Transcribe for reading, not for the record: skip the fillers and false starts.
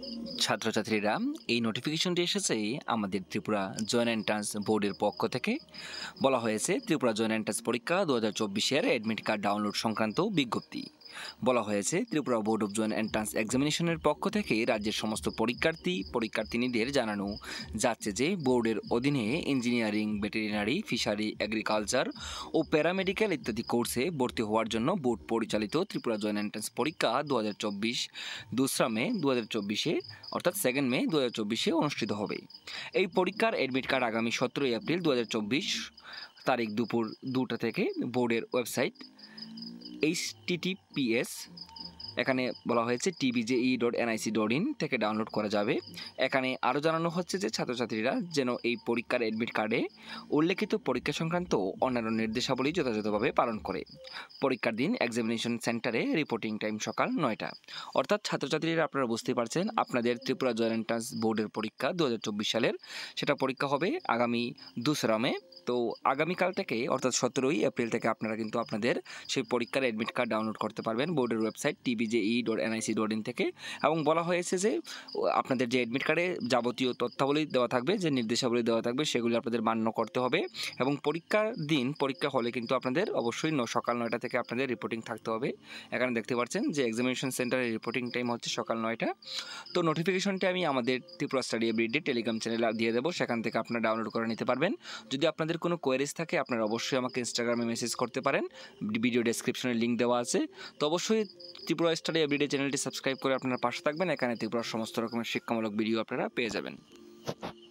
ছাত্রছাত্রীরা, এই নোটিফিকেশনটি এসেছে আমাদের ত্রিপুরা জয়েন্ট এন্ট্রান্স বোর্ডের পক্ষ থেকে। বলা হয়েছে ত্রিপুরা জয়েন্ট এন্ট্রান্স পরীক্ষা 2024-এর অ্যাডমিট কার্ড ডাউনলোড সংক্রান্ত বিজ্ঞপ্তি। বলা হয়েছে Tripura board of joint entrance এক্সামিনেশনের পক্ষ থেকে রাজ্যের সমস্ত পরীক্ষার্থীদের জানানো যাচ্ছে যে বোর্ডের অধীনে ইঞ্জিনিয়ারিং, ভেটেরিনারি, ফিশারি, এগ্রিকালচার ও প্যারামেডিক্যাল ইত্যাদি কোর্সে ভর্তি হওয়ার জন্য বোর্ড পরিচালিত ত্রিপুরা জয়েন্ট এন্ট্রান্স পরীক্ষা 2024 2 মে 2024 অর্থাৎ 2 মে 2024 অনুষ্ঠিত হবে। এই পরীক্ষার অ্যাডমিট কার্ড আগামী 17 এপ্রিল 2024 তারিখ দুপুর 2টা থেকে বোর্ডের ওয়েবসাইট https এখানে বলা হয়েছে tbje.nic.in থেকে ডাউনলোড করা যাবে। এখানে আরও জানানো হচ্ছে যে ছাত্রছাত্রীরা যেন এই পরীক্ষার অ্যাডমিট কার্ডে উল্লেখিত পরীক্ষা সংক্রান্ত অন্যান্য নির্দেশাবলী যথাযথভাবে পালন করে। পরীক্ষার দিন এক্সামিনেশন সেন্টারে রিপোর্টিং টাইম সকাল 9টা। অর্থাৎ ছাত্রছাত্রীরা আপনারা বুঝতে পারছেন আপনাদের ত্রিপুরা জয়েন্ট এন্ট্রান্স বোর্ডের পরীক্ষা 2024 সালের, সেটা পরীক্ষা হবে আগামী 2 মে। তো আগামীকাল থেকে অর্থাৎ 17 এপ্রিল থেকে আপনারা কিন্তু আপনাদের সেই পরীক্ষার অ্যাডমিট কার্ড ডাউনলোড করতে পারবেন বোর্ডের ওয়েবসাইট tbje.nic.in থেকে। এবং বলা হয়েছে যে আপনাদের যে অ্যাডমিট কার্ডে যাবতীয় তথ্যাবলী দেওয়া থাকবে, যে নির্দেশাবলী দেওয়া থাকবে, সেগুলি আপনাদের মান্য করতে হবে। এবং পরীক্ষার দিন পরীক্ষা হলে কিন্তু আপনাদের অবশ্যই সকাল 9টা থেকে আপনাদের রিপোর্টিং থাকতে হবে। এখানে দেখতে পাচ্ছেন যে এক্সামিনেশন সেন্টারের রিপোর্টিং টাইম হচ্ছে সকাল 9টা। তো নোটিফিকেশনটি আমি আমাদের ত্রিপুরা স্টাডি এভরিডে টেলিগ্রাম চ্যানেলে দিয়ে দেবো, সেখান থেকে আপনারা ডাউনলোড করে নিতে পারবেন। যদি আপনাদের কোনো কোয়েরিজ থাকে আপনারা অবশ্যই আমাকে ইনস্টাগ্রামে মেসেজ করতে পারেন, ভিডিও ডেসক্রিপশনে লিঙ্ক দেওয়া আছে। তো অবশ্যই ত্রিপুরা স্টাডি এভরিডে চ্যানেলটি সাবস্ক্রাইব করে আপনারা পাশে থাকবেন। এখানে ত্রিপুরার সমস্ত রকমের শিক্ষামূলক ভিডিও আপনারা পেয়ে যাবেন।